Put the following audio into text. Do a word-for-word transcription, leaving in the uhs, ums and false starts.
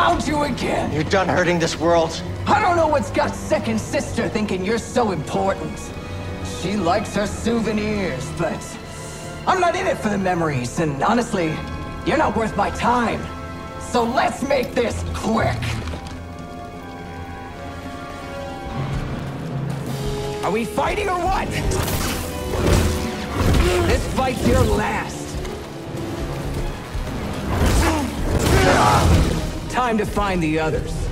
Found you again! You're done hurting this world. I don't know what's got second sister thinking you're so important. She likes her souvenirs, but I'm not in it for the memories, and honestly, you're not worth my time. So let's make this quick. Are we fighting or what? This fight's your last. Time to find the others.